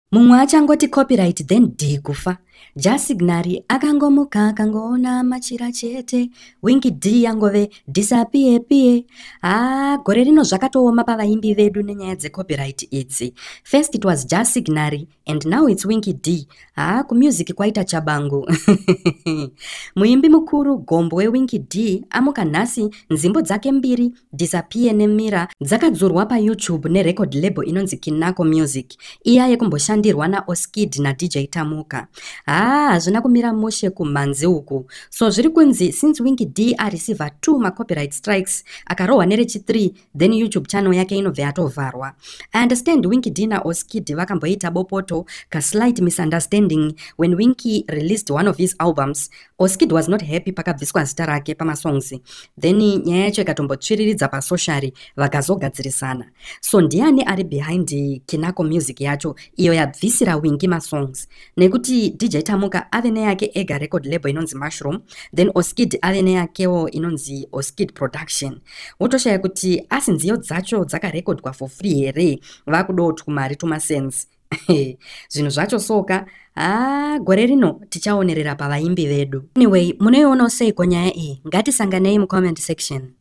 Mumwe achangoti copyright then D kufa. Jasignari akangomuka akangoona machira chete. Winky D yangove disappear pie. Gore rino zvakatooma pavaimbi vedu nenyaya dzecopyright idzi. First it was Jasignari and now it's Winky D. Kumusic kwaita chabangu. Muimbi mukuru Gombo weWinky D amuka nhasi nzimbo dzake mbiri Disappear neMira dzakadzurwa paYouTube nerecord label inonzi Kinako Music. Iya yekumboshandirwa naOskid naDJ Tamuka. Hazvina kumira Mushe kumhanzi uku. So zviri kunzi since Winky D receive 2 copyright strikes akarohwa nerechi3 then YouTube channel yake inobva yatovharwa. I understand Winky D naOskid vakamboita bopoto ka slight misunderstanding when Winky released one of his albums. Oskid was not happy pakabviswa zita rake pamasongs. Then nyaya yacho ikatombotsviriridza pasocial vakazogadzirisana. So ndiani ari behind Kinako Music yacho iyo yabvisira Winky masongs. Nekuti DJ Tamuka ave neyake ega record label inonzi Mushroom, then Oskid ave neyakewo inonzi Oskid Production. Wotoshaya kuti asi nziyo dzacho dzakarekodwa for free here vakudo tumari tumasense. Zvinhu zvacho soka gore rino tichaonerera pavaimbi vedu. Anyway, munoiona seiko nyaya iyi? Ngatisanganei mucomment section.